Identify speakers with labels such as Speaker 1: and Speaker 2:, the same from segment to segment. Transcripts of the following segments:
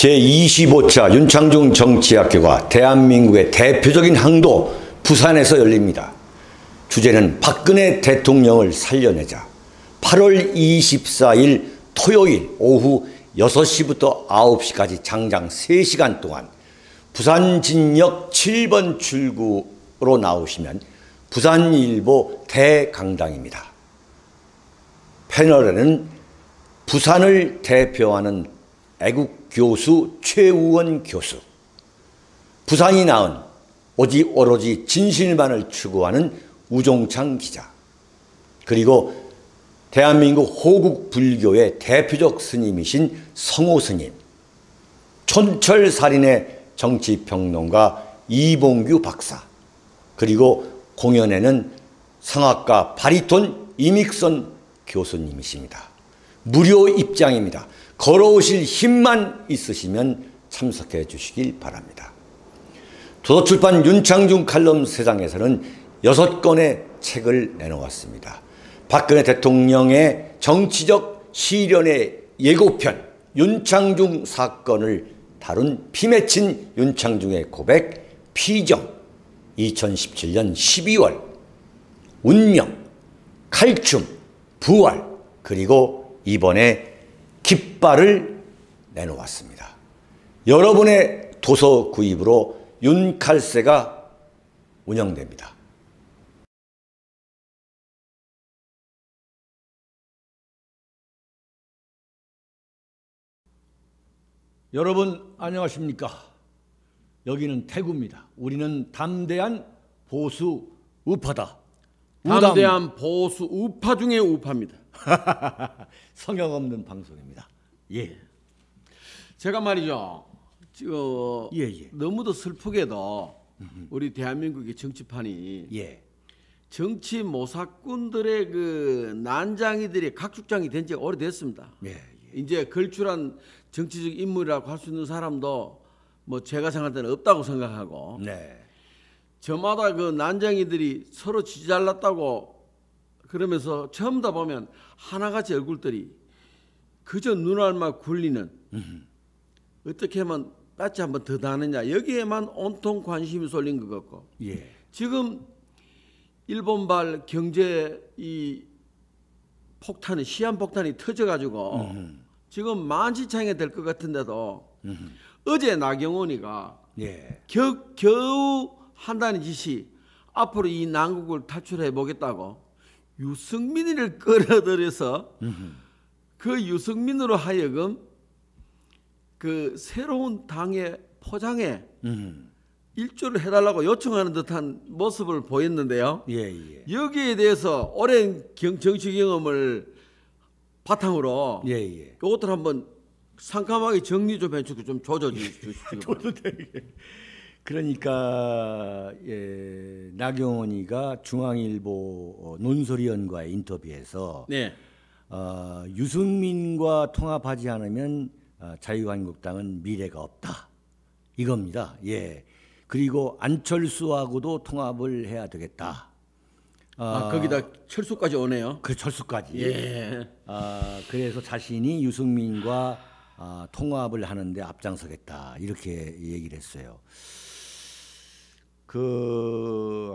Speaker 1: 제25차 윤창중 정치학교가 대한민국의 대표적인 항도 부산에서 열립니다. 주제는 박근혜 대통령을 살려내자. 8월 24일 토요일 오후 6시부터 9시까지 장장 3시간 동안 부산진역 7번 출구로 나오시면 부산일보 대강당입니다. 패널에는 부산을 대표하는 애국교수 최우원 교수, 부산이 낳은 오로지 진실만을 추구하는 우종창 기자, 그리고 대한민국 호국 불교의 대표적 스님이신 성호 스님, 촌철살인의 정치평론가 이봉규 박사, 그리고 공연에는 성악가 바리톤 이믹선 교수님이십니다. 무료 입장입니다. 걸어오실 힘만 있으시면 참석해 주시길 바랍니다. 도서출판 윤창중 칼럼 세상에서는 6권의 책을 내놓았습니다. 박근혜 대통령의 정치적 시련의 예고편 윤창중 사건을 다룬 피 맺힌 윤창중의 고백 피정, 2017년 12월 운명, 칼춤, 부활, 그리고 이번에 깃발을 내놓았습니다. 여러분의 도서 구입으로 윤칼세가 운영됩니다. 여러분 안녕하십니까? 여기는 태구입니다. 우리는 담대한 보수 우파다.
Speaker 2: 담대한 보수 우파 중에 우파입니다.
Speaker 1: 성역 없는 방송입니다. 예.
Speaker 2: 제가 말이죠. 너무도 슬프게도 우리 대한민국의 정치판이 정치 모사꾼들의 그 난장이들이 각축장이 된 지가 오래됐습니다. 이제 걸출한 정치적 인물이라고 할 수 있는 사람도 뭐 제가 생각할 때는 없다고 생각하고 저마다 그 난장이들이 서로 지지 잘났다고 그러면서 처음 다 보면 하나같이 얼굴들이 그저 눈알만 굴리는 어떻게 하면 낯이 한번 더 다느냐 여기에만 온통 관심이 쏠린 것 같고 지금 일본발 경제 이 폭탄이 시한폭탄이 터져가지고 지금 만시창이 될 것 같은데도 어제 나경원이가 겨우 한다는 짓이 앞으로 이 난국을 탈출해 보겠다고 유승민을 끌어들여서 그 유승민으로 하여금 그 새로운 당의 포장에 일조를 해달라고 요청하는 듯한 모습을 보였는데요. 여기에 대해서 오랜 정치 경험을 바탕으로 이것들 한번 상큼하게 정리 좀 해주고 좀 조져주시기 바랍니다.
Speaker 1: 그러니까 나경원이가 중앙일보 논설위원과의 인터뷰에서 유승민과 통합하지 않으면 자유한국당은 미래가 없다 이겁니다. 그리고 안철수하고도 통합을 해야 되겠다.
Speaker 2: 거기다 철수까지 오네요.
Speaker 1: 그 철수까지. 그래서 자신이 유승민과 통합을 하는데 앞장서겠다 이렇게 얘기를 했어요. 그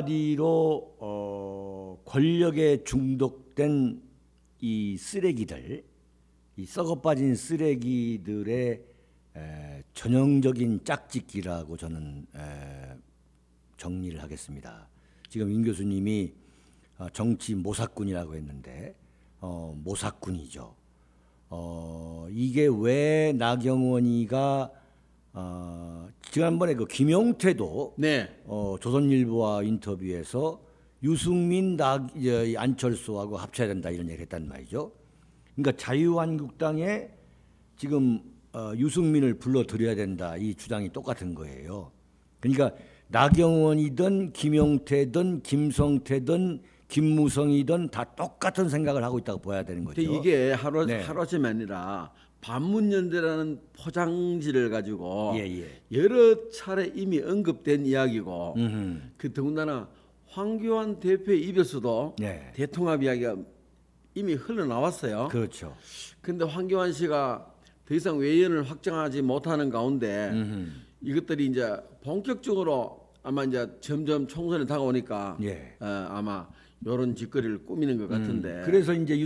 Speaker 1: 한마디로 권력에 중독된 이 쓰레기들, 이 썩어빠진 쓰레기들의 전형적인 짝짓기라고 저는 정리를 하겠습니다. 지금 임 교수님이 정치 모사꾼이라고 했는데 모사꾼이죠. 이게 왜 나경원이가 지난번에 그 김용태도 조선일보와 인터뷰에서 유승민, 안철수하고 합쳐야 된다 이런 얘기를 했단 말이죠. 그러니까 자유한국당에 지금 유승민을 불러들여야 된다 이 주장이 똑같은 거예요. 그러니까 나경원이든 김용태든 김성태든 김무성이든 다 똑같은 생각을 하고 있다고 봐야 되는 거죠.
Speaker 2: 이게 하루아침이 아니라 반문연대라는 포장지를 가지고 여러 차례 이미 언급된 이야기고 그 더군다나 황교안 대표의 입에서도 대통합 이야기가 이미 흘러나왔어요.
Speaker 1: 그렇죠.
Speaker 2: 근데 황교안 씨가 더 이상 외연을 확장하지 못하는 가운데 이것들이 이제 본격적으로 아마 이제 점점 총선에 다가오니까
Speaker 1: 예.
Speaker 2: 아마 이런 짓거리를 꾸미는 것 같은데.
Speaker 1: 그래서 이제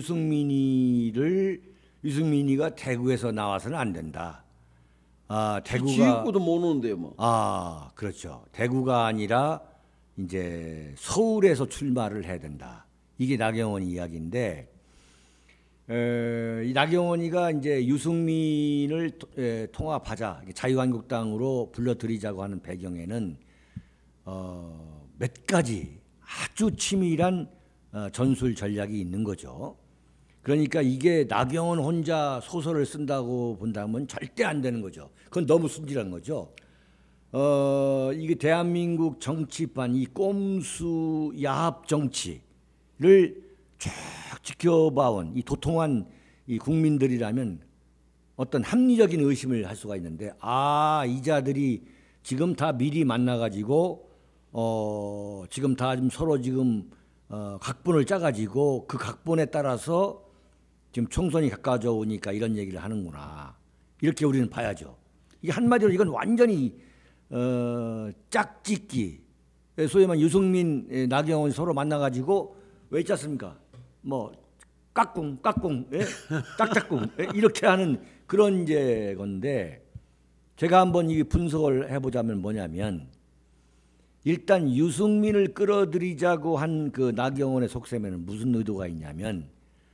Speaker 1: 유승민이가 대구에서 나와서는 안 된다. 아, 대구가
Speaker 2: 지역구도 못 오는데요, 뭐.
Speaker 1: 아, 그렇죠. 대구가 아니라 이제 서울에서 출마를 해야 된다. 이게 나경원 이야기인데, 이 나경원이가 이제 유승민을 통합하자, 자유한국당으로 불러들이자고 하는 배경에는 몇 가지 아주 치밀한 전술 전략이 있는 거죠. 그러니까 이게 나경원 혼자 소설을 쓴다고 본다면 절대 안 되는 거죠. 그건 너무 순진한 거죠. 이게 대한민국 정치판, 이 꼼수 야합 정치를 쭉 지켜봐온 이 도통한 이 국민들이라면 어떤 합리적인 의심을 할 수가 있는데, 아, 이 자들이 지금 다 미리 만나가지고 지금 다 좀 서로 지금 각본을 짜가지고 그 각본에 따라서 지금 총선이 가까워져 오니까 이런 얘기를 하는구나. 이렇게 우리는 봐야죠. 이게 한마디로 이건 완전히 짝짓기. 소위 말하면 유승민, 나경원이 서로 만나가지고 왜 있지 않습니까? 뭐 깍꿍, 예? 짝짝꿍 예? 이렇게 하는 그런 이제 건데, 제가 한번 이 분석을 해보자면 뭐냐면, 일단 유승민을 끌어들이자고 한 그 나경원의 속셈에는 무슨 의도가 있냐면,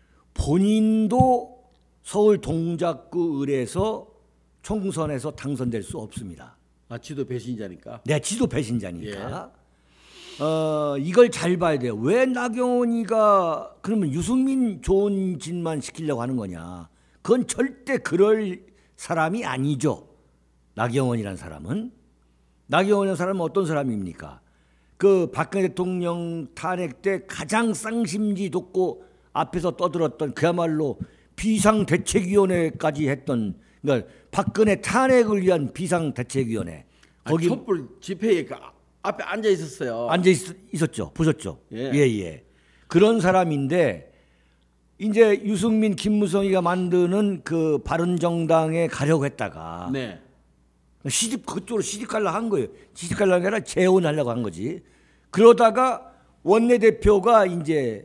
Speaker 1: 본인도 서울 동작구 을에서 총선에서 당선될 수 없습니다.
Speaker 2: 아, 지도 배신자니까.
Speaker 1: 네, 지도 배신자니까. 이걸 잘 봐야 돼요. 왜 나경원이가 그러면 유승민 좋은 짓만 시키려고 하는 거냐? 그건 절대 그럴 사람이 아니죠. 나경원이라는 사람은. 나경원이라는 사람은 어떤 사람입니까? 그 박근혜 대통령 탄핵 때 가장 쌍심지 돋고 앞에서 떠들었던 그야말로 비상대책위원회까지 했던, 그러니까 박근혜 탄핵을 위한 비상대책위원회.
Speaker 2: 거기 촛불 집회에 그 앞에 앉아 있었어요.
Speaker 1: 앉아 있었죠. 보셨죠?
Speaker 2: 예.
Speaker 1: 예. 그런 사람인데 이제 유승민, 김무성이가 만드는 그 바른정당에 가려고 했다가
Speaker 2: 네.
Speaker 1: 그쪽으로 시집가려고 한 거예요. 시집가려고 아니라 재혼하려고 한 거지. 그러다가 원내대표가 이제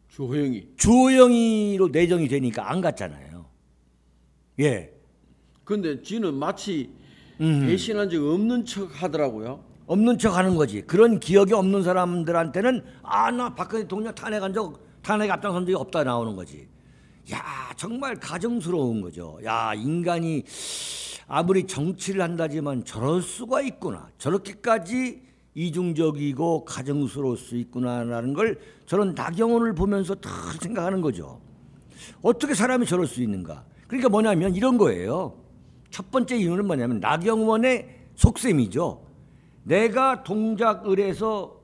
Speaker 1: 주호영이로 내정이 되니까 안 갔잖아요. 예.
Speaker 2: 근데 지는 마치 배신한 적 없는 척 하더라고요.
Speaker 1: 없는 척 하는 거지. 그런 기억이 없는 사람들한테는 나 박근혜 대통령 탄핵 앞장선 적이 없다 나오는 거지. 야, 정말 가증스러운 거죠. 야, 인간이 아무리 정치를 한다지만 저럴 수가 있구나. 저렇게까지 이중적이고 가증스러울 수 있구나라는 걸 저런 나경원을 보면서 다 생각하는 거죠. 어떻게 사람이 저럴 수 있는가. 그러니까 뭐냐면 이런 거예요. 첫 번째 이유는 뭐냐면 나경원의 속셈이죠. 내가 동작을에서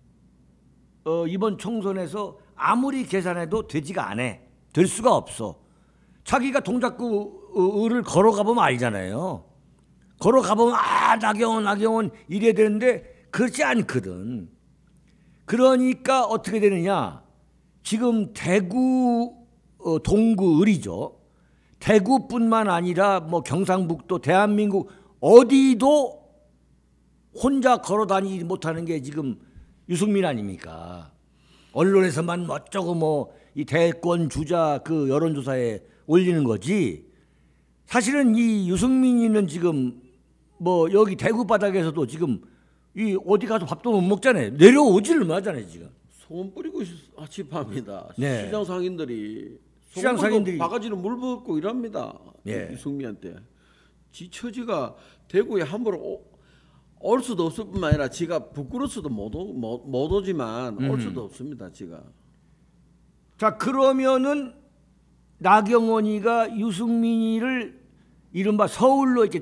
Speaker 1: 이번 총선에서 아무리 계산해도 되지가 않아. 될 수가 없어. 자기가 동작구를 걸어가 보면 알잖아요. 걸어가 보면 나경원 이래야 되는데 그렇지 않거든. 그러니까 어떻게 되느냐. 지금 대구 동구 을이죠. 대구뿐만 아니라 뭐 경상북도 대한민국 어디도 혼자 걸어다니지 못하는 게 지금 유승민 아닙니까? 언론에서만 어쩌고 뭐 이 대권 주자 그 여론조사에 올리는 거지. 사실은 이 유승민이는 지금 뭐 여기 대구 바닥에서도 지금 이 어디 가서 밥도 못 먹잖아요. 내려오지를 못하잖아요 지금.
Speaker 2: 소금 뿌리고 아침합니다.
Speaker 1: 네.
Speaker 2: 시장 상인들이 바가지로 물 붓고 이랍니다.
Speaker 1: 네.
Speaker 2: 유승민한테 지 처지가 대구에 함부로 올 수도 없을 뿐만 아니라 지가 부끄러워서도 못 오지만 올 수도 없습니다. 지가.
Speaker 1: 자, 그러면은 나경원이가 유승민이를 이른바 서울로 이렇게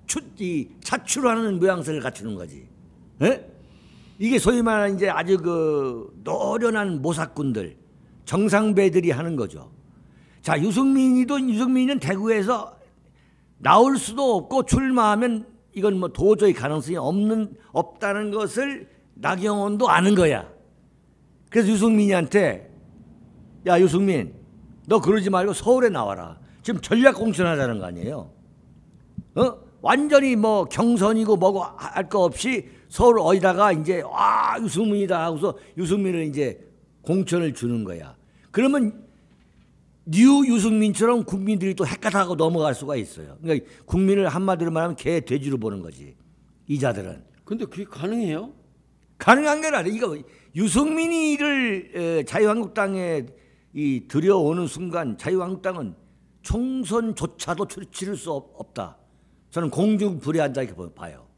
Speaker 1: 차출하는 모양새를 갖추는 거지. 에? 이게 소위 말하는 이제 아주 그 노련한 모사꾼들, 정상배들이 하는 거죠. 자, 유승민은 대구에서 나올 수도 없고 출마하면 이건 뭐 도저히 가능성이 없다는 것을 나경원도 아는 거야. 그래서 유승민이한테 야, 유승민, 너 그러지 말고 서울에 나와라. 지금 전략 공천하자는 거 아니에요? 완전히 뭐 경선이고 뭐고 할 거 없이 서울 어디다가 이제 유승민이다 하고서 유승민을 이제 공천을 주는 거야. 그러면 뉴 유승민처럼 국민들이 또 헷갈하고 넘어갈 수가 있어요. 그러니까 국민을 한마디로 말하면 개 돼지로 보는 거지. 이자들은.
Speaker 2: 근데 그게 가능해요?
Speaker 1: 가능한 게 아니라 이거 유승민이를 자유한국당에 들여오는 순간 자유한국당은 총선조차도 치를 수 없다. 저는 공중불이한다 이렇게 봐요.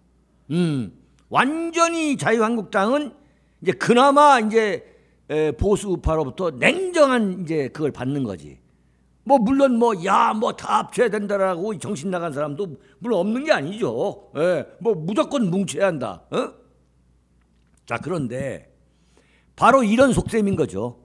Speaker 1: 완전히 자유한국당은 이제 그나마 이제 보수 우파로부터 냉정한 이제 그걸 받는 거지. 뭐 물론 뭐 다 합쳐야 된다라고 정신 나간 사람도 물론 없는 게 아니죠. 뭐 무조건 뭉쳐야 한다. 자, 그런데 바로 이런 속셈인 거죠.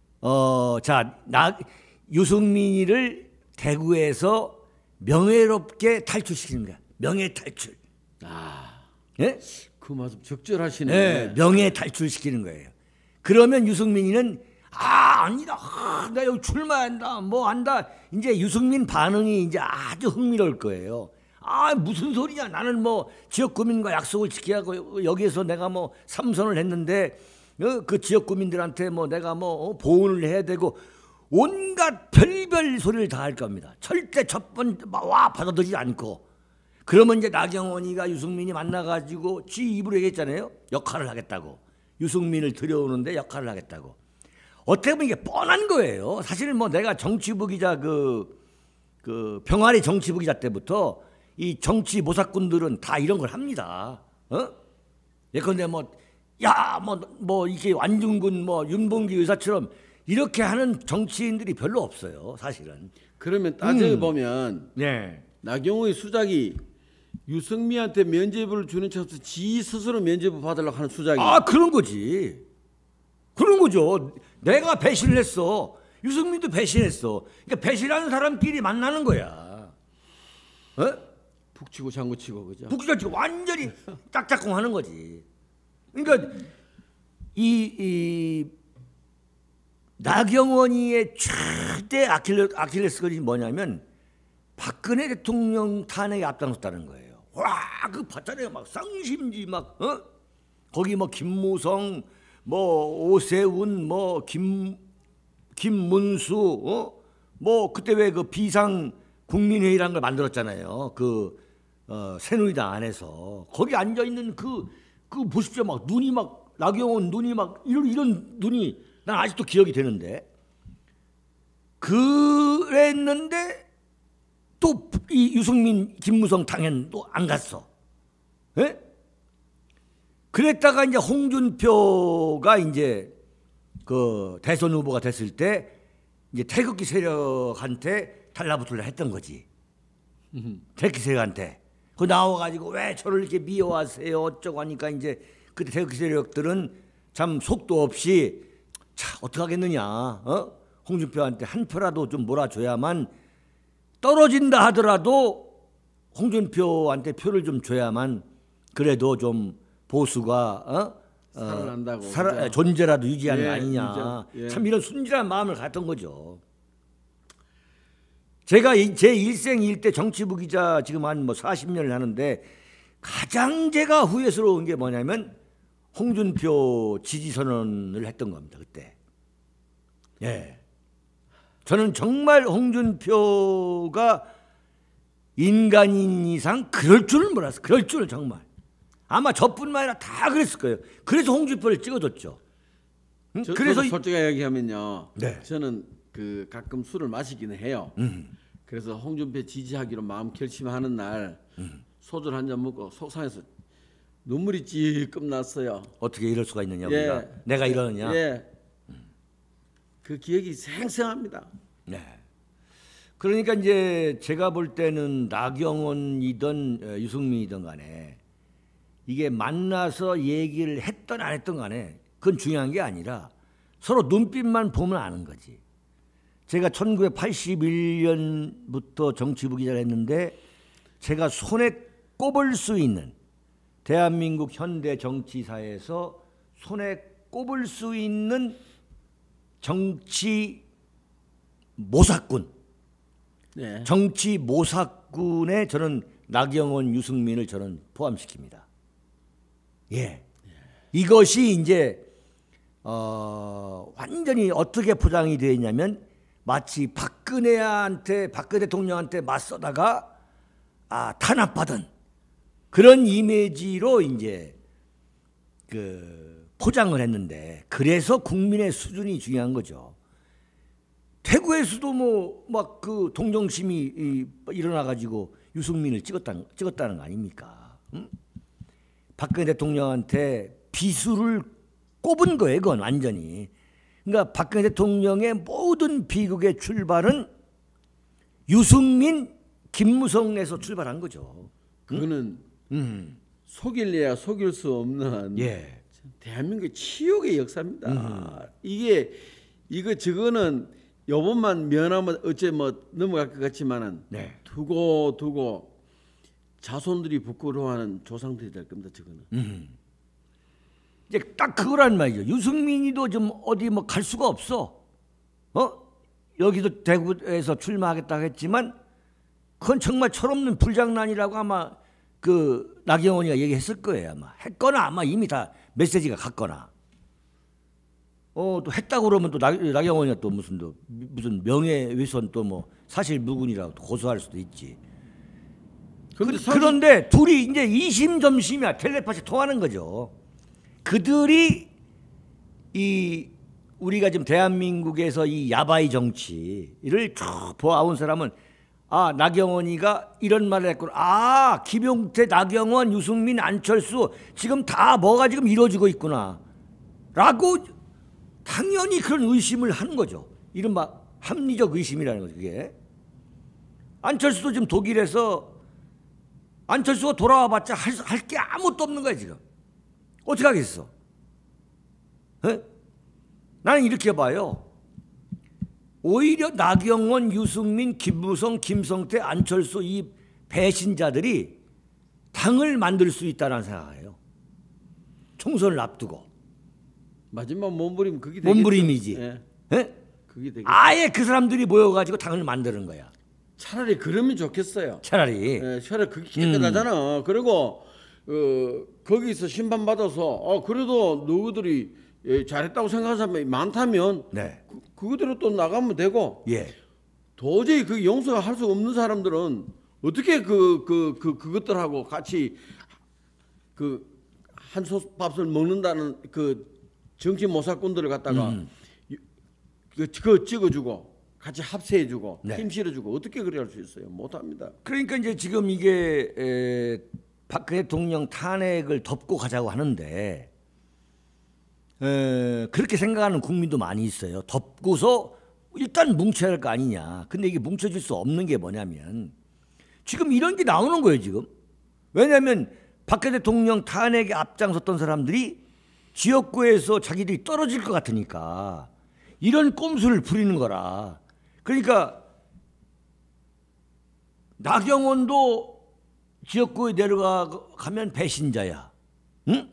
Speaker 1: 유승민이를 대구에서 명예롭게 탈출시키는 거야. 명예 탈출. 예?
Speaker 2: 그 말씀 적절하시네.
Speaker 1: 네, 명예 탈출시키는 거예요. 그러면 유승민이는 아니다. 나 여기 출마한다. 뭐 한다. 이제 유승민 반응이 이제 아주 흥미로울 거예요. 무슨 소리냐. 나는 뭐 지역구민과 약속을 지켜야 하고 여기에서 내가 뭐 삼선을 했는데 그 지역구민들한테 뭐 내가 뭐 보훈을 해야 되고 온갖 별별 소리를 다 할 겁니다. 절대 첫 번째 받아들이지 않고. 그러면 이제 나경원이가 유승민이 만나가지고 지 입으로 얘기했잖아요. 역할을 하겠다고. 유승민을 들여오는데 역할을 하겠다고. 어떻게 보면 이게 뻔한 거예요. 사실 뭐 내가 정치부 기자 그 병아리 정치부 기자 때부터 이 정치 모사꾼들은 다 이런 걸 합니다. 예컨대 뭐 이게 완중군 뭐 윤봉기 의사처럼 이렇게 하는 정치인들이 별로 없어요. 사실은.
Speaker 2: 그러면 따져보면
Speaker 1: 네.
Speaker 2: 나경원의 수작이 유승민한테 면죄부를 주는 척 없이 지 스스로 면죄부 받으려고 하는 수작이.
Speaker 1: 그런 거지. 그런 거죠. 내가 배신을 했어. 유승민도 배신했어. 그러니까 배신하는 사람끼리 만나는 거야.
Speaker 2: 북치고 장구치고 그죠?
Speaker 1: 북치고 완전히 짝짝꿍 하는 거지. 그러니까 이 나경원이의 최대 아킬레스건이 뭐냐면 박근혜 대통령 탄핵에 앞장섰다는 거예요. 그 봤잖아요. 막 쌍심지 거기 뭐 김무성, 뭐 오세훈, 뭐 김문수, 뭐 그때 왜 그 비상 국민회의라는 걸 만들었잖아요. 새누리당 안에서 거기 앉아 있는 그 보십시오. 막 눈이 막 나경원 눈이 막 이런 눈이 난 아직도 기억이 되는데 그랬는데 또 이 유승민, 김무성 당연 또 안 갔어. 예? 그랬다가 이제 홍준표가 이제 그 대선 후보가 됐을 때 이제 태극기 세력한테 달라붙으려 했던 거지. 태극기 세력한테. 그 나와가지고 왜 저를 이렇게 미워하세요 어쩌고 하니까 이제 그때 태극기 세력들은 참 속도 없이 어떻게 하겠느냐. 홍준표한테 한 표라도 좀 몰아줘야만 떨어진다 하더라도 홍준표한테 표를 좀 줘야만 그래도 좀 보수가
Speaker 2: 살아난다고
Speaker 1: 존재라도 유지하는 거 아니냐.
Speaker 2: 예.
Speaker 1: 참 이런 순진한 마음을 갖던 거죠. 제가 제 일생 일대 정치부 기자 지금 한 뭐 40년을 하는데 가장 제가 후회스러운 게 뭐냐면 홍준표 지지 선언을 했던 겁니다. 그때. 예. 저는 정말 홍준표가 인간인 이상 그럴 줄은 몰랐어요. 그럴 줄은 정말. 아마 저뿐만 아니라 다 그랬을 거예요. 그래서 홍준표를 찍어줬죠.
Speaker 2: 그래서 솔직히 얘기하면요.
Speaker 1: 네.
Speaker 2: 저는 가끔 술을 마시기는 해요. 그래서 홍준표 지지하기로 마음 결심하는 날 소주를 한 잔 먹고 속상해서 눈물이 찔끔 났어요.
Speaker 1: 어떻게 이럴 수가 있느냐 우리가. 내가 이러느냐.
Speaker 2: 예. 그 기억이 생생합니다.
Speaker 1: 네. 그러니까 이제 제가 볼 때는 나경원이든 유승민이든 간에 이게 만나서 얘기를 했던 안 했던 간에 그건 중요한 게 아니라 서로 눈빛만 보면 아는 거지. 제가 1981년부터 정치부 기자를 했는데 제가 손에 꼽을 수 있는 대한민국 현대 정치사에서 손에 꼽을 수 있는 정치 모사꾼
Speaker 2: 네.
Speaker 1: 정치 모사꾼에 저는 나경원, 유승민을 저는 포함시킵니다. 예, 이것이 이제 완전히 어떻게 포장이 되어 있냐면 마치 박근혜 대통령한테 맞서다가 탄압받은 그런 이미지로 이제 그 포장을 했는데, 그래서 국민의 수준이 중요한 거죠. 대구에서도 뭐 막 그 동정심이 일어나 가지고 유승민을 찍었다는 거 아닙니까? 응? 박근혜 대통령한테 비수를 꼽은 거예요, 그건 완전히. 그러니까 박근혜 대통령의 모든 비극의 출발은 유승민, 김무성에서 출발한 거죠.
Speaker 2: 그거는 속일래야 속일 수 없는
Speaker 1: 예.
Speaker 2: 대한민국의 치욕의 역사입니다. 저거는 요번만 면하면 어째 뭐 넘어갈 것 같지만은
Speaker 1: 네.
Speaker 2: 두고 자손들이 부끄러워하는 조상들이 될 겁니다. 저거는.
Speaker 1: 이제 딱 그거란 말이죠. 유승민이도 좀 어디 뭐 갈 수가 없어. 여기도 대구에서 출마하겠다고 했지만 그건 정말 철없는 불장난이라고 아마 그 나경원이가 얘기했을 거예요. 아마 했거나 아마 이미 다 메시지가 갔거나. 또 했다고 그러면 또 나경원이가 또 무슨 명예훼손 또 뭐 사실 무근이라고 고소할 수도 있지. 그런데 둘이 이제 이심점심이야. 텔레파시 통하는 거죠. 그들이 우리가 지금 대한민국에서 이 야바이 정치를 쭉 보아온 사람은 나경원이가 이런 말을 했구나. 김용태, 나경원, 유승민, 안철수 지금 다 뭐가 지금 이루어지고 있구나 라고 당연히 그런 의심을 하는 거죠. 이른바 합리적 의심이라는 거죠. 그게 안철수도 지금 독일에서 안철수가 돌아와봤자 할 게 아무것도 없는 거야 지금. 어떻게 하겠어? 나는 이렇게 봐요. 오히려 나경원, 유승민, 김무성, 김성태, 안철수 이 배신자들이 당을 만들 수 있다는 생각해요. 총선을 앞두고.
Speaker 2: 마지막 몸부림 그게 되겠죠.
Speaker 1: 몸부림이지.
Speaker 2: 예. 그게 되겠죠.
Speaker 1: 아예 그 사람들이 모여가지고 당을 만드는 거야.
Speaker 2: 차라리 그러면 좋겠어요.
Speaker 1: 차라리.
Speaker 2: 차라리 그게 깨끗하잖아. 그리고 거기서 심판 받아서 그래도 너희들이 잘했다고 생각하는 사람이 많다면
Speaker 1: 네.
Speaker 2: 그거대로 또 나가면 되고.
Speaker 1: 예.
Speaker 2: 도저히 그 용서할 수 없는 사람들은 어떻게 그것들하고 같이 그 한솥밥을 먹는다는 그 정치 모사꾼들을 갖다가 그거 찍어주고 같이 합세해주고
Speaker 1: 네.
Speaker 2: 힘 실어주고 어떻게 그래 할 수 있어요? 못합니다.
Speaker 1: 그러니까 이제 지금 이게 박근혜 대통령 탄핵을 덮고 가자고 하는데 그렇게 생각하는 국민도 많이 있어요. 덮고서 일단 뭉쳐야 할 거 아니냐. 근데 이게 뭉쳐질 수 없는 게 뭐냐면 지금 이런 게 나오는 거예요 지금. 왜냐하면 박근혜 대통령 탄핵에 앞장섰던 사람들이 지역구에서 자기들이 떨어질 것 같으니까 이런 꼼수를 부리는 거라. 그러니까 나경원도 지역구에 내려가면 배신자야. 응?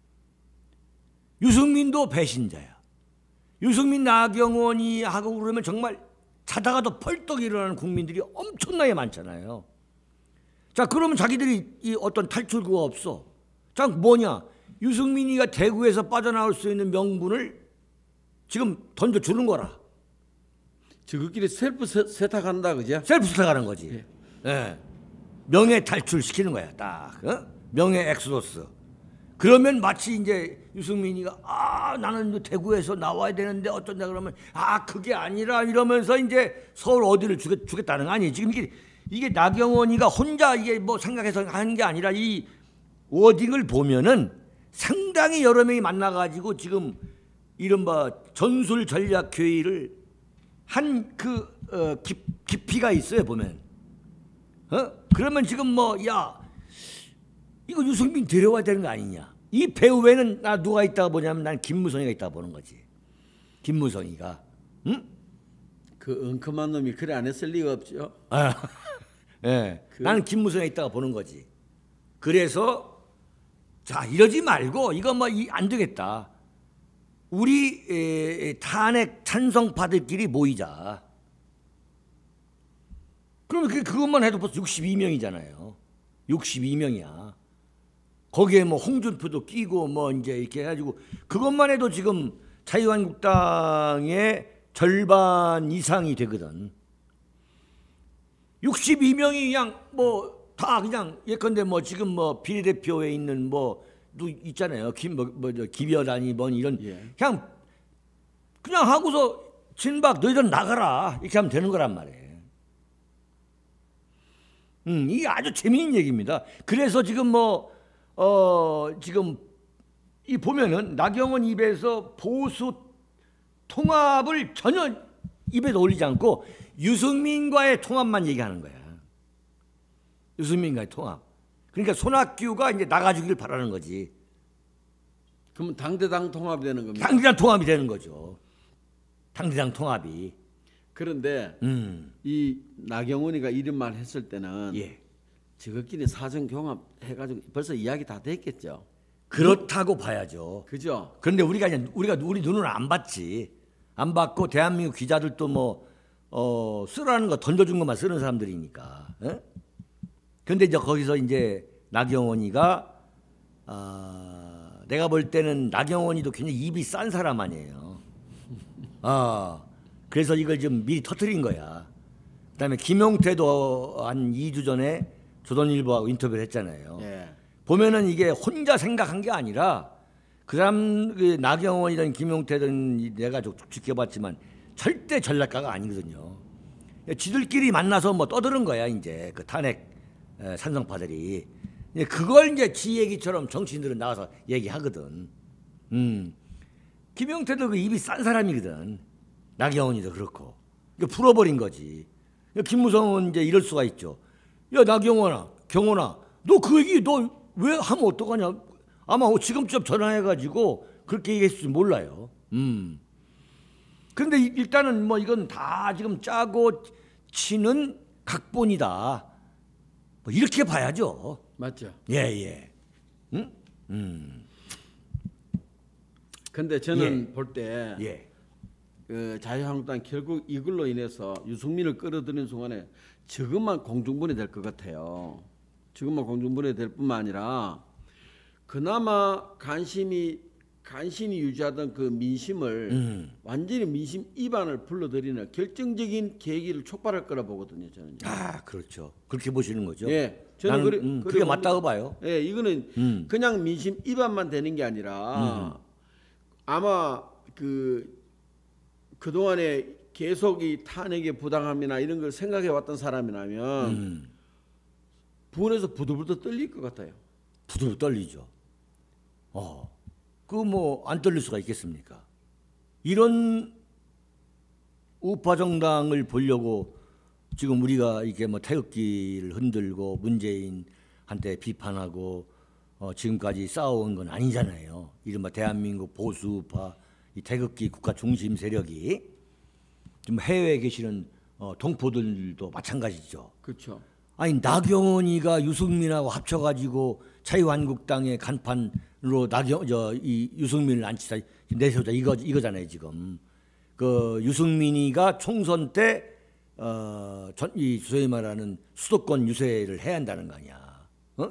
Speaker 1: 유승민도 배신자야. 유승민, 나경원이 하고 그러면 정말 자다가도 펄떡 일어나는 국민들이 엄청나게 많잖아요. 자, 그러면 자기들이 이 어떤 탈출구가 없어. 자, 뭐냐? 유승민이가 대구에서 빠져나올 수 있는 명분을 지금 던져주는 거라.
Speaker 2: 저것끼리 셀프 세탁한다, 그죠?
Speaker 1: 셀프 세탁하는 거지. 예. 명예 탈출시키는 거야. 딱. 명예 엑소더스. 그러면 마치 이제 유승민이가 나는 대구에서 나와야 되는데 어쩐다 그러면 그게 아니라 이러면서 이제 서울 어디를 주겠다는 거 아니에요. 지금 이게 나경원이가 혼자 이게 뭐 생각해서 하는 게 아니라 이 워딩을 보면은 상당히 여러 명이 만나가지고 지금 이른바 전술 전략 회의를 한 깊이가 있어요 보면. 그러면 지금 이거 유승민 데려와야 되는 거 아니냐. 이 배우 외에는 누가 있다고 보냐면 난 김무성이가 있다고 보는 거지. 김무성이가. 응?
Speaker 2: 그 엉큼한 놈이 그래 안 했을 리가 없죠.
Speaker 1: 예. 나는 김무성이 있다고 보는 거지. 그래서 자 이러지 말고 이거 안 되겠다. 우리 탄핵 찬성파들끼리 모이자. 그러면 그것만 해도 벌써 62명이잖아요. 62명이야. 거기에 뭐 홍준표도 끼고 뭐 이제 이렇게 해가지고 그것만 해도 지금 자유한국당의 절반 이상이 되거든. 62명이 그냥 뭐 다 그냥 예컨대 뭐 지금 뭐 비례대표에 있는 뭐 누 있잖아요. 김여란이 뭐 이런
Speaker 2: 예.
Speaker 1: 그냥 하고서 진박 너희들 나가라 이렇게 하면 되는 거란 말이에요. 이게 아주 재미있는 얘기입니다. 그래서 지금 지금 이 보면은 나경원 입에서 보수 통합을 전혀 입에 올리지 않고 유승민과의 통합만 얘기하는 거야. 유승민과의 통합. 그러니까 손학규가 이제 나가주길 바라는 거지.
Speaker 2: 그러면 당대당 통합이 되는 겁니다.
Speaker 1: 당대당 통합이 되는 거죠. 당대당 통합이.
Speaker 2: 그런데 이 나경원이가 이런 말 했을 때는
Speaker 1: 예.
Speaker 2: 저것끼리 사전 경합 해가지고 벌써 이야기 다 됐겠죠.
Speaker 1: 그렇다고 봐야죠.
Speaker 2: 그죠?
Speaker 1: 그런데 우리 눈으로 안 봤지. 안 봤고 대한민국 기자들도 쓰라는 거 던져준 것만 쓰는 사람들이니까. 에? 근데 이제 거기서 이제 나경원이가 내가 볼 때는 나경원이도 굉장히 입이 싼 사람 아니에요. 그래서 이걸 좀 미리 터뜨린 거야. 그다음에 김용태도 한 2주 전에 조선일보하고 인터뷰를 했잖아요.
Speaker 2: 예.
Speaker 1: 보면은 이게 혼자 생각한 게 아니라 그 사람 나경원이든 김용태든 내가 쭉 지켜봤지만 절대 전략가가 아니거든요. 지들끼리 만나서 뭐 떠드는 거야 이제 그 탄핵 산성파들이. 그걸 이제 지 얘기처럼 정치인들은 나와서 얘기하거든. 김용태도 그 입이 싼 사람이거든. 나경원이도 그렇고. 풀어버린 거지. 김무성은 이제 이럴 수가 있죠. 야 나경원아, 경원아, 너 그 얘기 너 왜 하면 어떡하냐? 아마 지금쯤 전화해가지고 그렇게 얘기했을지 몰라요. 그런데 일단은 뭐 이건 다 지금 짜고 치는 각본이다. 뭐 이렇게 봐야죠.
Speaker 2: 맞죠.
Speaker 1: 예.
Speaker 2: 근데 저는
Speaker 1: 예.
Speaker 2: 볼 때
Speaker 1: 예.
Speaker 2: 자유한국당 결국 이걸로 인해서 유승민을 끌어들이는 순간에 저것만 공중분해 될 것 같아요. 저것만 공중분해 될 뿐만 아니라 그나마 간신히 유지하던 그 민심을 완전히 민심 이반을 불러들이는 결정적인 계기를 촉발할 거라 보거든요. 저는.
Speaker 1: 그렇죠. 그렇게 보시는 거죠.
Speaker 2: 예, 저는
Speaker 1: 그게 맞다고 봐요.
Speaker 2: 예, 이거는 그냥 민심 이반만 되는 게 아니라 아마 그동안에 계속 이 탄핵의 부당함이나 이런 걸 생각해 왔던 사람이라면 부원에서 부들부들 떨릴 것 같아요.
Speaker 1: 부들부들 떨리죠. 그 뭐 안 떨릴 수가 있겠습니까? 이런 우파 정당을 보려고 지금 우리가 이게 뭐 태극기를 흔들고 문재인한테 비판하고 지금까지 싸워온 건 아니잖아요. 이른바 대한민국 보수우파 이 태극기 국가 중심 세력이 지금 해외에 계시는 동포들도 마찬가지죠.
Speaker 2: 그렇죠.
Speaker 1: 아니 나경원이가 유승민하고 합쳐가지고 자유한국당의 간판으로 이 유승민을 앉히자 내세우자 이거잖아요 지금. 그 유승민이가 총선 때 이 소위 말하는 수도권 유세를 해야 한다는 거 아니야.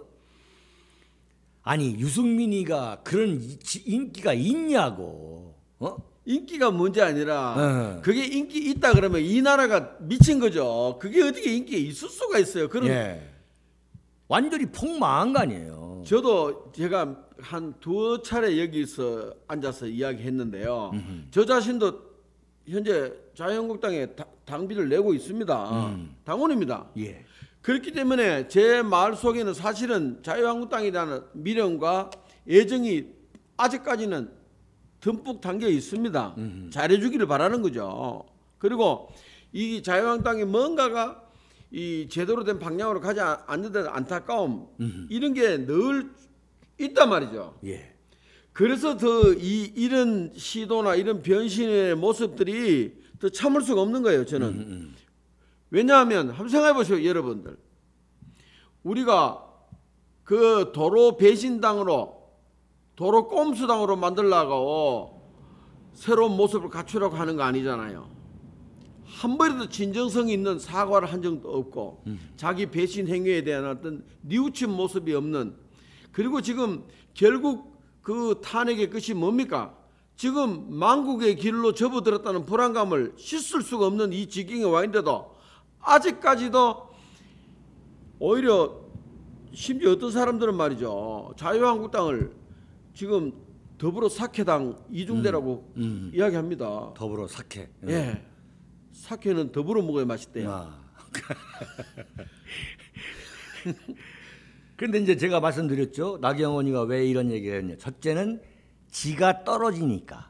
Speaker 1: 아니 유승민이가 그런 인기가 있냐고.
Speaker 2: 인기가 문제 아니라 그게 인기 있다 그러면 이 나라가 미친 거죠. 그게 어떻게 인기가 있을 수가 있어요. 그런
Speaker 1: 완전히 폭망한 거 아니에요.
Speaker 2: 저도 제가 한 2차례 여기서 앉아서 이야기했는데요. 저 자신도 현재 자유한국당에 당비를 내고 있습니다. 당원입니다.
Speaker 1: 예.
Speaker 2: 그렇기 때문에 제 말 속에는 사실은 자유한국당에 대한 미련과 애정이 아직까지는 듬뿍 담겨 있습니다. 잘해주기를 바라는 거죠. 그리고 이 자유한국당이 뭔가가 이 제대로 된 방향으로 가지 않는 데 안타까움 이런 게 늘 있단 말이죠.
Speaker 1: 예.
Speaker 2: 그래서 더 이런 시도나 이런 변신의 모습들이 더 참을 수가 없는 거예요. 저는. 왜냐하면 한번 생각해 보세요, 여러분들. 우리가 그 도로 배신당으로 도로 꼼수당으로 만들려고 새로운 모습을 갖추려고 하는 거 아니잖아요. 한 번에도 진정성 있는 사과를 한 적도 없고 자기 배신 행위에 대한 어떤 뉘우친 모습이 없는, 그리고 지금 결국 그 탄핵의 끝이 뭡니까? 지금 망국의 길로 접어들었다는 불안감을 씻을 수가 없는 이 지경에 와 있는데도 아직까지도 오히려 심지어 어떤 사람들은 말이죠, 자유한국당을 지금 더불어 사케당 이중대라고 이야기합니다.
Speaker 1: 더불어 사케.
Speaker 2: 예, 사케는 더불어 먹어야 맛있대요.
Speaker 1: 아. 근데 이제 제가 말씀드렸죠. 나경원이가 왜 이런 얘기를 했냐. 첫째는 지가 떨어지니까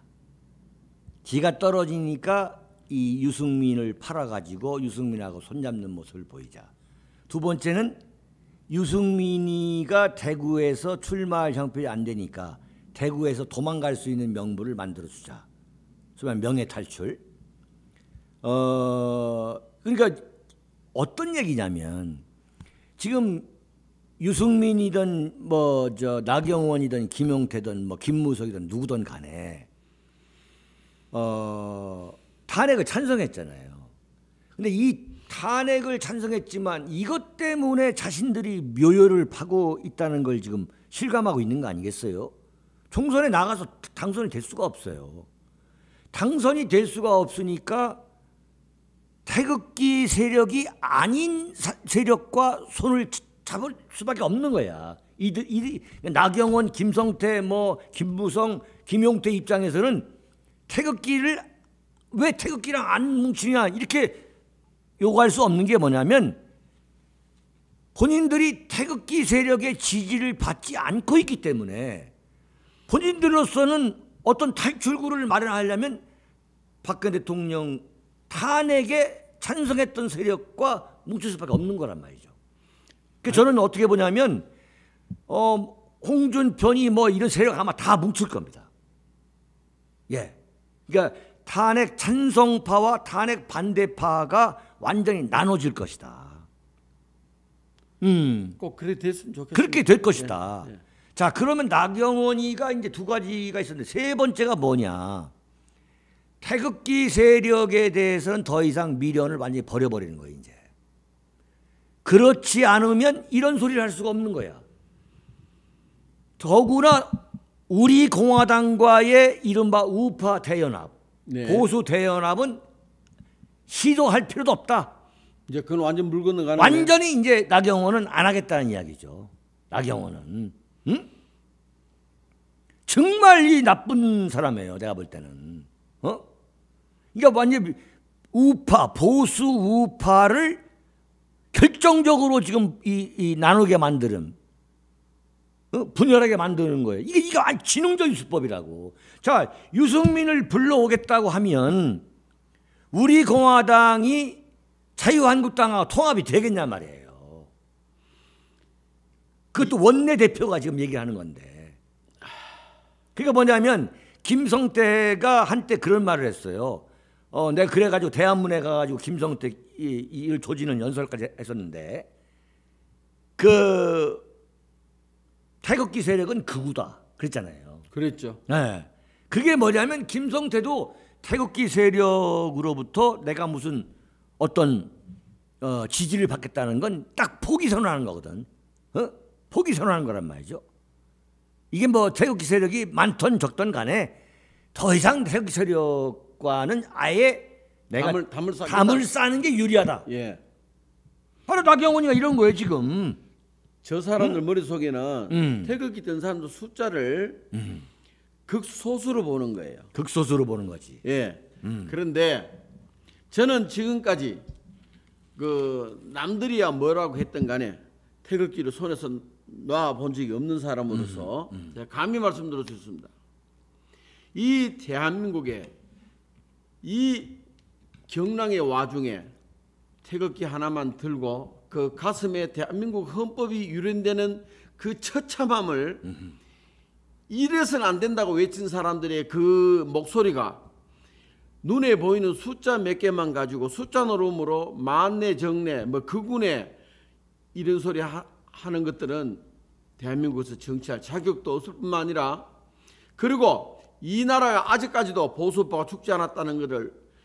Speaker 1: 이 유승민을 팔아가지고 유승민하고 손잡는 모습을 보이자. 두 번째는 유승민이가 대구에서 출마할 형편이 안 되니까 대구에서 도망갈 수 있는 명분을 만들어주자. 소위 명예 탈출. 그러니까 어떤 얘기냐면 지금 유승민이든 뭐 저 나경원이든 김용태든 뭐 김무석이든 누구든 간에 탄핵을 찬성했잖아요. 근데 이 탄핵을 찬성했지만 이것 때문에 자신들이 묘혈을 파고 있다는 걸 지금 실감하고 있는 거 아니겠어요? 총선에 나가서 당선이 될 수가 없어요. 당선이 될 수가 없으니까 태극기 세력이 아닌 세력과 손을 잡을 수밖에 없는 거야. 나경원, 김성태, 뭐 김무성, 김용태 입장에서는 태극기를 왜 태극기랑 안 뭉치냐 이렇게 요구할 수 없는 게 뭐냐면 본인들이 태극기 세력의 지지를 받지 않고 있기 때문에 본인들로서는 어떤 탈출구를 마련하려면 박근혜 대통령 탄핵에 찬성했던 세력과 뭉칠 수밖에 없는 거란 말이죠. 그래서 저는 어떻게 보냐면 홍준표니 뭐 이런 세력 아마 다 뭉칠 겁니다. 예, 그러니까 탄핵 찬성파와 탄핵 반대파가 완전히 나눠질 것이다.
Speaker 2: 꼭 그렇게 됐으면 좋겠습니다.
Speaker 1: 그렇게 될 것이다.
Speaker 2: 네.
Speaker 1: 자, 그러면 나경원이가 이제 두 가지가 있었는데 세 번째가 뭐냐? 태극기 세력에 대해서는 더 이상 미련을 완전히 버려버리는 거예요, 이제. 그렇지 않으면 이런 소리를 할 수가 없는 거야. 더구나 우리 공화당과의 이른바 우파 대연합,
Speaker 2: 네.
Speaker 1: 보수 대연합은 시도할 필요도 없다.
Speaker 2: 이제 그건 완전 물 건너가는
Speaker 1: 완전히 이제 나경원은 안 하겠다는 이야기죠. 나경원은 정말 이 나쁜 사람이에요. 내가 볼 때는. 그러니까 완전 우파, 보수 우파를 결정적으로 지금 이 나누게 만드는, 분열하게 만드는 거예요. 이게 지능적인 수법이라고. 자, 유승민을 불러오겠다고 하면 우리 공화당이 자유한국당하고 통합이 되겠냐 말이에요. 그것도 원내대표가 지금 얘기하는 건데. 그러니까 뭐냐면 김성태가 한때 그런 말을 했어요. 내가 그래가지고 대한문에 가가지고 김성태 이 조지는 연설까지 했었는데 그 태극기 세력은 극우다 그랬잖아요.
Speaker 2: 그랬죠.
Speaker 1: 네. 그게 뭐냐면 김성태도 태극기 세력으로부터 내가 무슨 어떤 지지를 받겠다는 건 딱 포기 선언하는 거거든. 포기 선언하는 거란 말이죠. 이게 뭐 태극기 세력이 많던 적던 간에 더 이상 태극기 세력과는 아예 내가 담을 싸는 게 유리하다.
Speaker 2: 예.
Speaker 1: 바로 나경원이가 이런 거예요 지금.
Speaker 2: 저 사람들 머릿속에는 태극기 뜬 사람들 숫자를 극소수로 보는 거예요.
Speaker 1: 극소수로 보는 거지.
Speaker 2: 예. 그런데 저는 지금까지 그 남들이야 뭐라고 했던 간에 태극기를 손에서 놔 본 적이 없는 사람으로서 제가 감히 말씀드려 주겠습니다. 이 대한민국에 이 경랑의 와중에 태극기 하나만 들고 그 가슴에 대한민국 헌법이 유린되는 그 처참함을 이래서는 안 된다고 외친 사람들의 그 목소리가 눈에 보이는 숫자 몇 개만 가지고 숫자 노름으로 만내 정내 뭐 극운에 이런 소리 하는 것들은 대한민국에서 정치할 자격도 없을 뿐만 아니라 그리고 이 나라가 아직까지도 보수파가 죽지 않았다는 것을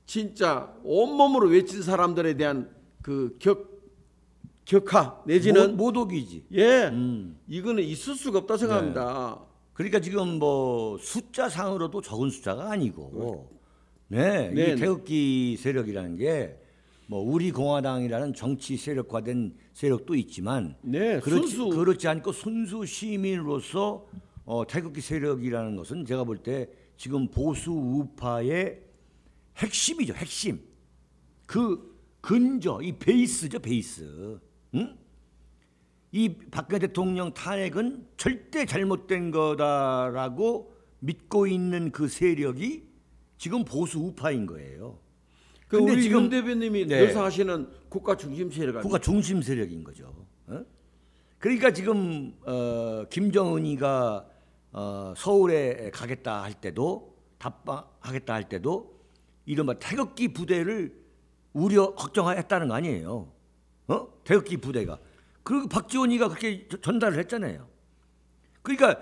Speaker 2: 진짜 온몸으로 외친 사람들에 대한 그 격하 내지는
Speaker 1: 모독이지.
Speaker 2: 예, 이거는 있을 수가 없다 생각합니다.
Speaker 1: 그러니까 지금 뭐 숫자상으로도 적은 숫자가 아니고, 네,
Speaker 2: 네.
Speaker 1: 이 태극기 세력이라는 게 뭐 우리 공화당이라는 정치 세력화된 세력도 있지만,
Speaker 2: 네,
Speaker 1: 그렇지 않고 순수 시민으로서 태극기 세력이라는 것은 제가 볼 때 지금 보수 우파의 핵심이죠, 핵심. 그 근저, 이 베이스죠, 베이스. 응? 이 박근혜 대통령 탄핵은 절대 잘못된 거다라고 믿고 있는 그 세력이 지금 보수 우파인 거예요.
Speaker 2: 그
Speaker 1: 근데
Speaker 2: 우리
Speaker 1: 지금
Speaker 2: 윤 대표님이
Speaker 1: 네.
Speaker 2: 늘상 하시는 국가 중심 세력
Speaker 1: 국가 중심 세력인 거죠. 그러니까 지금 김정은이가 서울에 가겠다 할 때도 답방하겠다 할 때도 이른바 태극기 부대를 걱정했다는 거 아니에요. 태극기 부대가. 그리고 박지원이가 그렇게 전달을 했잖아요. 그러니까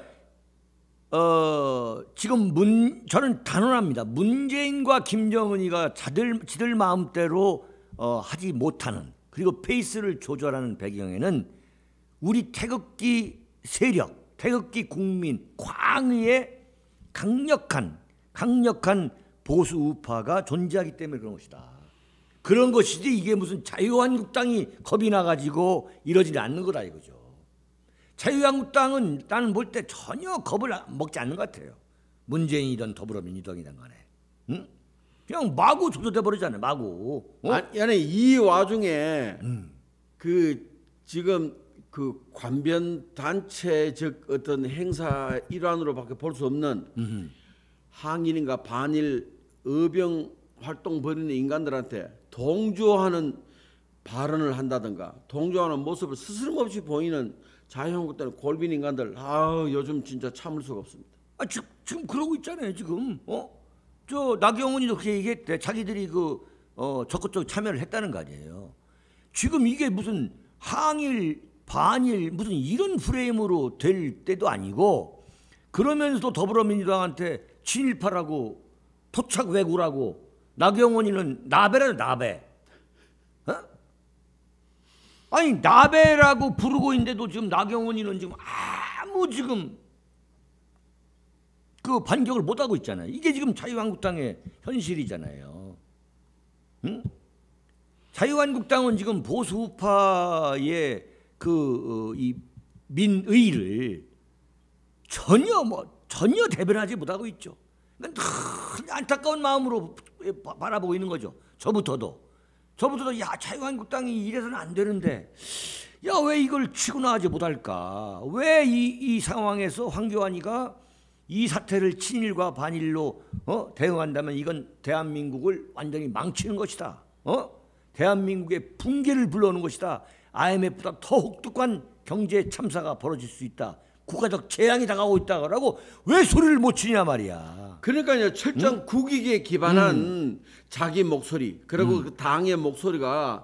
Speaker 1: 지금 저는 단언합니다. 문재인과 김정은이가 지들 마음대로 하지 못하는, 그리고 페이스를 조절하는 배경에는 우리 태극기 세력, 태극기 국민 광의의 강력한 보수 우파가 존재하기 때문에 그런 것이다. 그런 것이지 이게 무슨 자유한국당이 겁이 나가지고 이러지 않는 거다 이거죠. 자유한국당은 나는 볼 때 전혀 겁을 먹지 않는 것 같아요. 문재인이든 더불어민주당이든 간에. 응? 그냥 마구 조져대 버리잖아요. 마구.
Speaker 2: 아니 이 와중에 그 지금 그 관변 단체적 어떤 행사 일환으로밖에 볼 수 없는 항일인가 반일 의병 활동 벌이는 인간들한테 동조하는 발언을 한다든가 동조하는 모습을 스스럼없이 보이는 자유한국당 골빈 인간들, 요즘 진짜 참을 수가 없습니다.
Speaker 1: 지금 그러고 있잖아요. 지금 저 나경원이도 그렇게 얘기했대. 자기들이 적극적으로 참여를 했다는 거 아니에요. 지금 이게 무슨 항일 반일 무슨 이런 프레임으로 될 때도 아니고, 그러면서도 더불어민주당한테 친일파라고 토착 왜구라고, 나경원이는 나베라는 나베. 아니 나베라고 부르고 있는데도 지금 나경원이는 지금 아무 지금 그 반격을 못 하고 있잖아요. 이게 지금 자유한국당의 현실이잖아요. 응? 자유한국당은 지금 보수 우파의 이 민의를 전혀 대변하지 못하고 있죠. 그러니까 늘 안타까운 마음으로 바라보고 있는 거죠. 저부터도 야 자유한국당이 이래서는 안 되는데 야 왜 이걸 치고 나가지 못할까? 왜 이 상황에서 황교안이가 이 사태를 친일과 반일로 대응한다면 이건 대한민국을 완전히 망치는 것이다. 대한민국의 붕괴를 불러오는 것이다. IMF보다 더 혹독한 경제 참사가 벌어질 수 있다. 국가적 재앙이 다가오고 있다라고 왜 소리를 못 치냐 말이야.
Speaker 2: 그러니까요, 철저한 국익에 기반한 자기 목소리, 그리고 그 당의 목소리가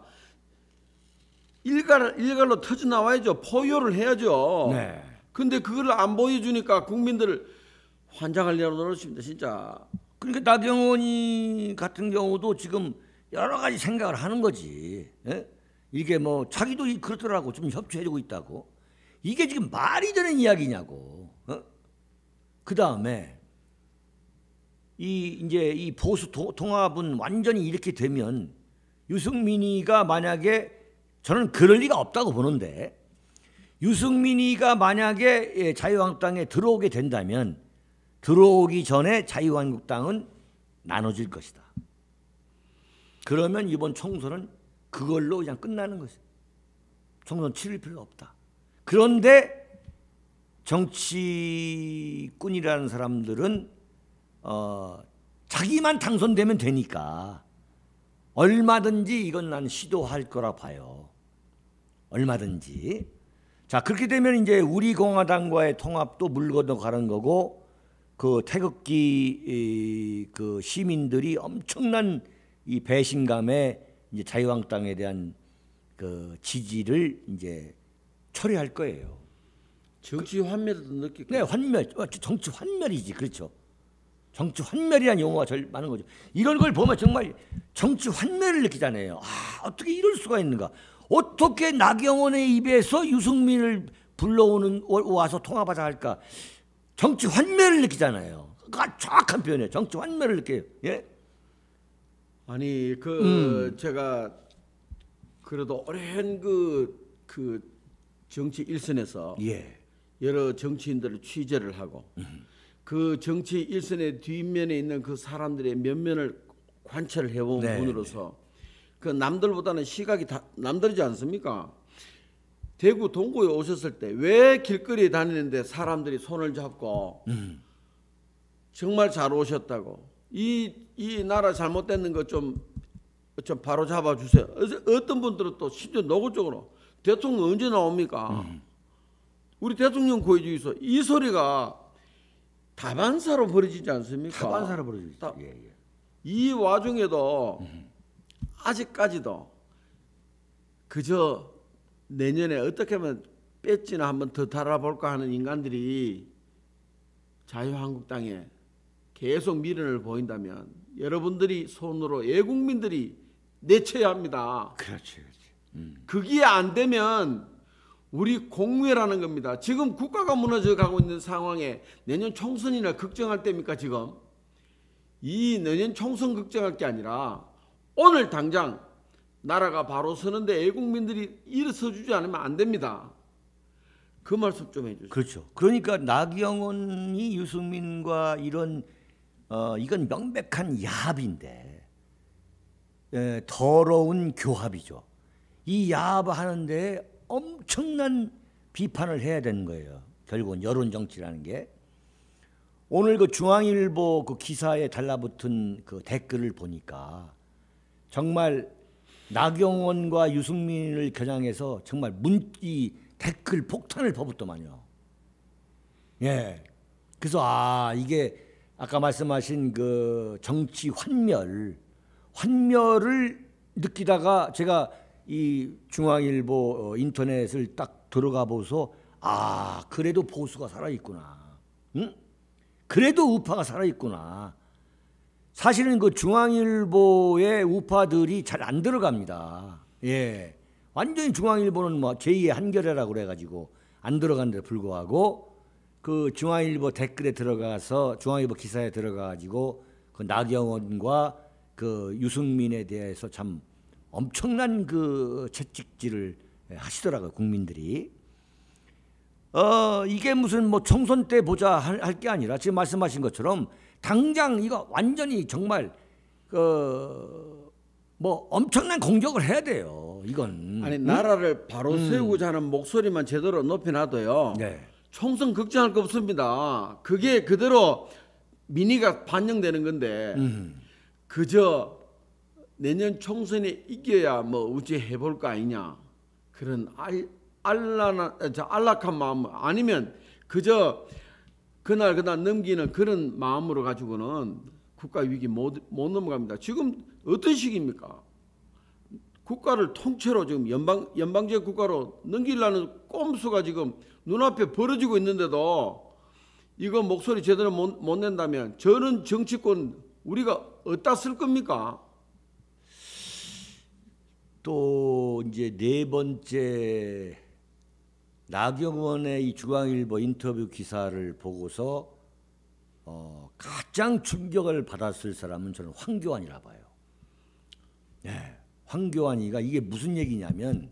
Speaker 2: 일갈로 터져 나와야죠. 포효를 해야죠.
Speaker 1: 네.
Speaker 2: 근데 그걸 안 보여주니까 국민들을 환장하려고 노릇입니다, 진짜.
Speaker 1: 그러니까 나경원이 같은 경우도 지금 여러 가지 생각을 하는 거지. 예? 이게 뭐 자기도 그렇더라고. 좀 협조해주고 있다고. 이게 지금 말이 되는 이야기냐고. 그 다음에 이제 이 보수 통합은 완전히 이렇게 되면 유승민이가 만약에, 저는 그럴 리가 없다고 보는데, 유승민이가 만약에 자유한국당에 들어오게 된다면 들어오기 전에 자유한국당은 나눠질 것이다. 그러면 이번 총선은 그걸로 그냥 끝나는 것이다. 총선 치를 필요가 없다. 그런데 정치꾼이라는 사람들은 자기만 당선되면 되니까 얼마든지 이건 난 시도할 거라 봐요. 얼마든지. 자, 그렇게 되면 이제 우리 공화당과의 통합도 물 건너가는 거고, 그 태극기 그 시민들이 엄청난 이 배신감에 이제 자유한국당에 대한 그 지지를 이제 초래할 거예요.
Speaker 2: 정치 환멸도 느끼고.
Speaker 1: 네, 정치 환멸이지, 그렇죠. 정치 환멸이라는 용어가 제일 많은 거죠. 이런 걸 보면 정말 정치 환멸을 느끼잖아요. 어떻게 이럴 수가 있는가? 어떻게 나경원의 입에서 유승민을 불러오는 와서 통합하자 할까? 정치 환멸을 느끼잖아요. 그 정확한 표현이에요. 정치 환멸을 느껴요. 예?
Speaker 2: 아니 제가 그래도 오랜 그 정치 일선에서
Speaker 1: 예.
Speaker 2: 여러 정치인들을 취재를 하고 그 정치 일선의 뒷면에 있는 그 사람들의 면면을 관찰을 해본
Speaker 1: 네,
Speaker 2: 분으로서 그 남들보다는 시각이 다 남다르지 않습니까? 대구 동구에 오셨을 때 왜 길거리에 다니는데 사람들이 손을 잡고 정말 잘 오셨다고 이 나라 잘못됐는 거 좀 바로 잡아 주세요. 어떤 분들은 또 심지어 노골적으로 대통령 언제 나옵니까? 우리 대통령 고위주의소 이 소리가 다반사로 벌어지지 않습니까?
Speaker 1: 다반사로 벌어지죠. 예.
Speaker 2: 이 와중에도 아직까지도 그저 내년에 어떻게 하면 배지나 한번 더 달아볼까 하는 인간들이 자유한국당에 계속 미련을 보인다면 여러분들이 손으로 애국민들이 내쳐야 합니다.
Speaker 1: 그렇지.
Speaker 2: 그게 안 되면 우리 공회라는 겁니다. 지금 국가가 무너져 가고 있는 상황에 내년 총선이나 걱정할 때입니까 지금? 이 내년 총선 걱정할 게 아니라 오늘 당장 나라가 바로 서는데 애국민들이 일어서 주지 않으면 안 됩니다. 그 말씀 좀 해주세요.
Speaker 1: 그렇죠. 그러니까 나경원이 유승민과 이런 이건 명백한 야합인데 더러운 교합이죠. 이 야합하는데 엄청난 비판을 해야 되는 거예요. 결국은 여론 정치라는 게. 오늘 그 중앙일보 그 기사에 달라붙은 그 댓글을 보니까 정말 나경원과 유승민을 겨냥해서 정말 이 댓글 폭탄을 퍼붓더만요. 예. 그래서 이게 아까 말씀하신 그 정치 환멸을 느끼다가 제가 이 중앙일보 인터넷을 딱 들어가 보소 그래도 보수가 살아있구나. 응? 그래도 우파가 살아있구나. 사실은 그 중앙일보의 우파들이 잘 안 들어갑니다. 예. 완전히 중앙일보는 뭐 제2의 한겨레라고 그래가지고 안 들어간데 불구하고 그 중앙일보 댓글에 들어가서 중앙일보 기사에 들어가가지고 그 나경원과 그 유승민에 대해서 참 엄청난 그 채찍질을 하시더라고요, 국민들이. 이게 무슨 뭐 총선 때 보자 할 게 아니라 지금 말씀하신 것처럼 당장 이거 완전히 정말 뭐 엄청난 공격을 해야 돼요. 이건
Speaker 2: 아니 나라를 바로 세우고자 하는 목소리만 제대로 높여놔도요.
Speaker 1: 네.
Speaker 2: 총선 걱정할 거 없습니다. 그게 그대로 민의가 반영되는 건데 그저 내년 총선에 이겨야 뭐 어찌 해볼 거 아니냐 그런 안락한 마음 아니면 그저 그날 넘기는 그런 마음으로 가지고는 국가 위기 못 넘어갑니다. 지금 어떤 시기입니까? 국가를 통째로 지금 연방제 국가로 넘기려는 꼼수가 지금 눈앞에 벌어지고 있는데도 이거 목소리 제대로 못 낸다면 저는 정치권 우리가 어디다 쓸 겁니까?
Speaker 1: 또 이제 네 번째 나경원의 이 중앙일보 인터뷰 기사를 보고서 가장 충격을 받았을 사람은 저는 황교안이라 봐요. 네, 황교안이가 이게 무슨 얘기냐면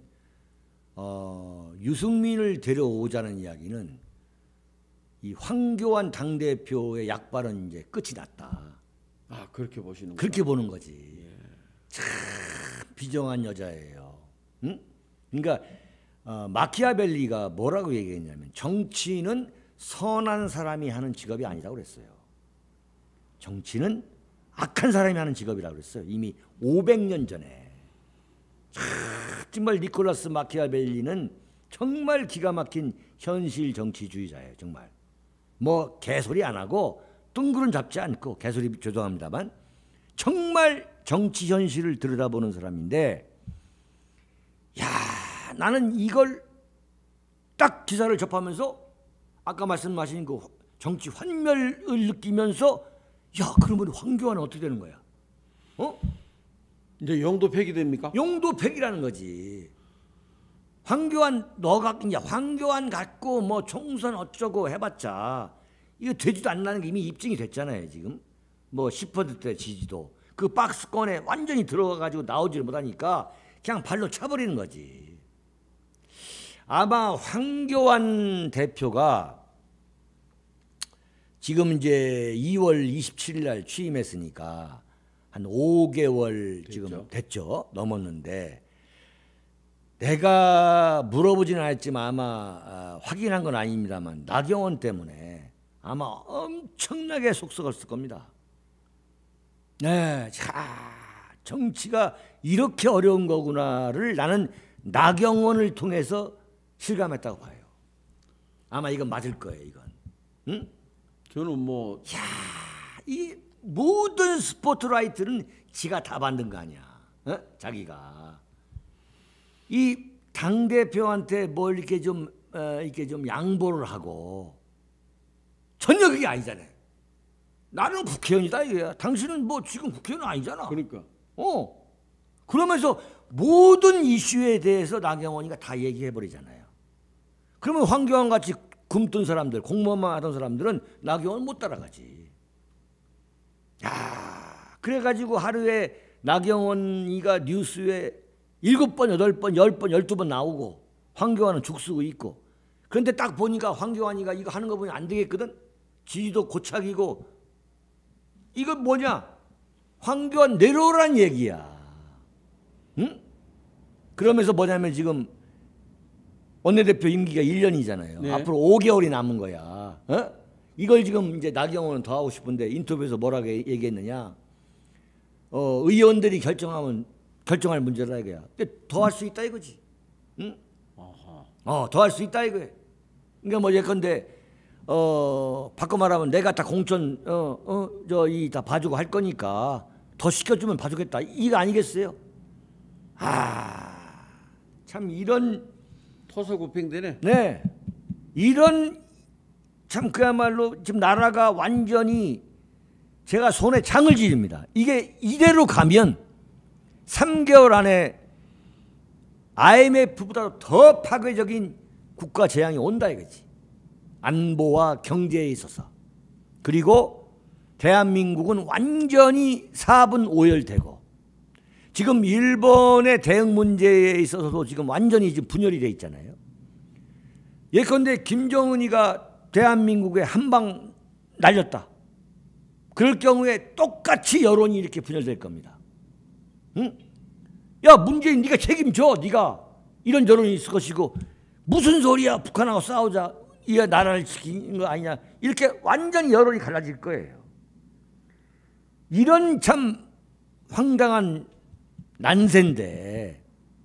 Speaker 1: 유승민을 데려오자는 이야기는 이 황교안 당대표의 약발은 이제 끝이 났다.
Speaker 2: 그렇게 보시는
Speaker 1: 그렇게 보는 거지. 참 비정한 여자예요. 응? 그러니까 마키아벨리가 뭐라고 얘기했냐면 정치는 선한 사람이 하는 직업이 아니라고 그랬어요. 정치는 악한 사람이 하는 직업이라고 그랬어요. 이미 500년 전에. 정말 니콜라스 마키아벨리는 정말 기가 막힌 현실 정치주의자예요. 정말. 뭐 개소리 안 하고 뜬구름 잡지 않고 개소리 죄송합니다만 정말 정치 현실을 들여다보는 사람인데 나는 이걸 딱 기사를 접하면서 아까 말씀하신 그 정치 환멸을 느끼면서 야, 그러면 황교안은 어떻게 되는 거야?
Speaker 2: 이제 용도 폐기됩니까?
Speaker 1: 용도 폐기라는 거지. 황교안 너가 이제 황교안 갖고 뭐 총선 어쩌고 해봤자 이거 되지도 않는 게 이미 입증이 됐잖아요. 지금 뭐 10%대 지지도 그 박스권에 완전히 들어가가지고 나오지를 못하니까 그냥 발로 차버리는 거지. 아마 황교안 대표가 지금 이제 2월 27일 날 취임했으니까 한 5개월 됐죠. 지금 됐죠. 넘었는데 내가 물어보지는 않았지만 아마 확인한 건 아닙니다만 나경원 때문에 아마 엄청나게 속썩었을 겁니다. 네, 자, 정치가 이렇게 어려운 거구나를 나는 나경원을 통해서 실감했다고 봐요. 아마 이건 맞을 거예요, 이건. 응?
Speaker 2: 저는 뭐,
Speaker 1: 야, 이 모든 스포트라이트는 지가 다 만든 거 아니야. 자기가 이 당 대표한테 뭘 이렇게 좀 양보를 하고 전혀 그게 아니잖아요. 나는 국회의원이다 이거야. 당신은 뭐 지금 국회의원 아니잖아.
Speaker 2: 그러니까.
Speaker 1: 그러면서 모든 이슈에 대해서 나경원이가 다 얘기해 버리잖아요. 그러면 황교안 같이 굶뜬 사람들, 공무원만 하던 사람들은 나경원 못 따라가지. 야, 그래가지고 하루에 나경원이가 뉴스에 7번, 8번, 10번, 12번 나오고 황교안은 죽 쓰고 있고. 그런데 딱 보니까 황교안이가 이거 하는 거 보면 안 되겠거든. 지지도 고착이고. 이건 뭐냐? 황교안 내려오란 얘기야. 응? 그러면서 뭐냐면 지금 원내대표 임기가 1년이잖아요.
Speaker 2: 네.
Speaker 1: 앞으로 5개월이 남은 거야. 이걸 지금 이제 나경원은 더 하고 싶은데 인터뷰에서 뭐라고 얘기했느냐? 의원들이 결정할 문제다 이거야. 더 할 수 있다 이거지. 응? 더 할 수 있다 이거야. 그러니까 뭐 예컨대 바꿔 말하면 내가 다 공천 이 다 봐주고 할 거니까 더 시켜주면 봐주겠다. 이거 아니겠어요? 참 이런
Speaker 2: 토사구팽되네.
Speaker 1: 네, 이런 참 그야말로 지금 나라가 완전히 제가 손에 창을 지릅니다. 이게 이대로 가면 3개월 안에 IMF보다 더 파괴적인 국가 재앙이 온다 이거지. 안보와 경제에 있어서. 그리고 대한민국은 완전히 4분 오열되고 지금 일본의 대응 문제에 있어서도 지금 완전히 지금 분열이 돼 있잖아요. 예컨대 김정은이가 대한민국에 한 방 날렸다. 그럴 경우에 똑같이 여론이 이렇게 분열될 겁니다. 응? 야, 문재인 네가 책임져. 네가 이런 여론이 있을 것이고 무슨 소리야. 북한하고 싸우자. 이게 나라를 지키는 거 아니냐. 이렇게 완전히 여론이 갈라질 거예요. 이런 참 황당한 난세인데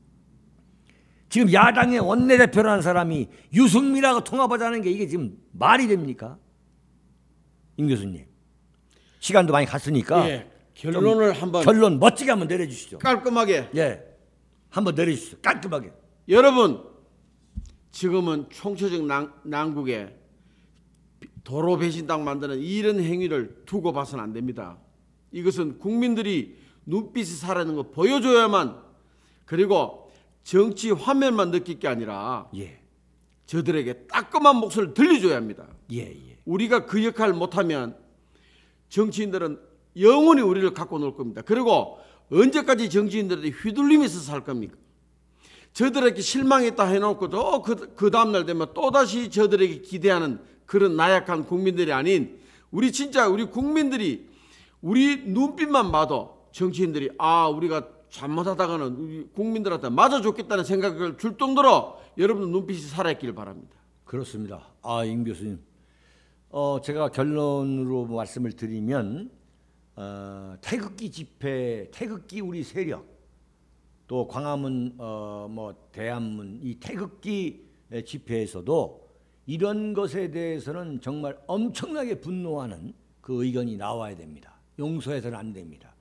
Speaker 1: 지금 야당의 원내대표라는 사람이 유승민하고 통합하자는 게 이게 지금 말이 됩니까? 임 교수님. 시간도 많이 갔으니까
Speaker 2: 예, 결론을 한번
Speaker 1: 결론 멋지게 한번 내려주시죠.
Speaker 2: 깔끔하게.
Speaker 1: 예, 한번 내려주시죠. 깔끔하게.
Speaker 2: 여러분, 지금은 총체적 난국에 도로 배신당 만드는 이런 행위를 두고 봐서는 안 됩니다. 이것은 국민들이 눈빛이 살아있는 거 보여줘야만, 그리고 정치 화면만 느낄 게 아니라 저들에게 따끔한 목소리를 들려줘야 합니다. 우리가 그 역할을 못하면 정치인들은 영원히 우리를 갖고 놀 겁니다. 그리고 언제까지 정치인들이 휘둘리면서 살 겁니까? 저들에게 실망했다 해놓고 또 그 다음날 되면 또다시 저들에게 기대하는 그런 나약한 국민들이 아닌 우리 국민들이 우리 눈빛만 봐도 정치인들이 우리가 잘못하다가는 우리 국민들한테 맞아줬겠다는 생각을 줄 정도로 여러분 눈빛이 살아있기를 바랍니다.
Speaker 1: 그렇습니다. 임 교수님. 제가 결론으로 말씀을 드리면 태극기 집회, 태극기 우리 세력, 또 광화문, 대한문 이 태극기 집회에서도 이런 것에 대해서는 정말 엄청나게 분노하는 그 의견이 나와야 됩니다. 용서해서는 안 됩니다.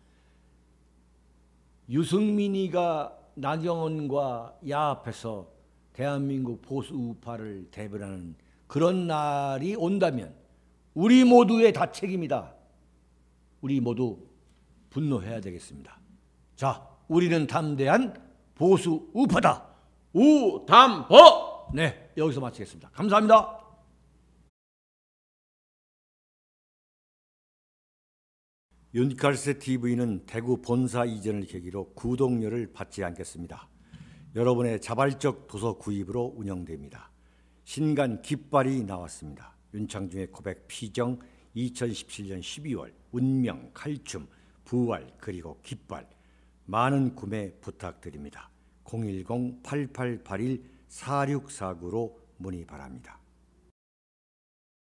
Speaker 1: 유승민이가 나경원과 야합해서 대한민국 보수 우파를 대변하는 그런 날이 온다면 우리 모두의 다 책임이다. 우리 모두 분노해야 되겠습니다. 자, 우리는 담대한 보수 우파다.
Speaker 2: 우담보.
Speaker 1: 네, 여기서 마치겠습니다. 감사합니다. 윤칼세 TV는 대구 본사 이전을 계기로 구독료를 받지 않겠습니다. 여러분의 자발적 도서 구입으로 운영됩니다. 신간 깃발이 나왔습니다. 윤창중의 고백 피정 2017년 12월 운명, 칼춤, 부활 그리고 깃발 많은 구매 부탁드립니다. 010-8881-4649로 문의 바랍니다.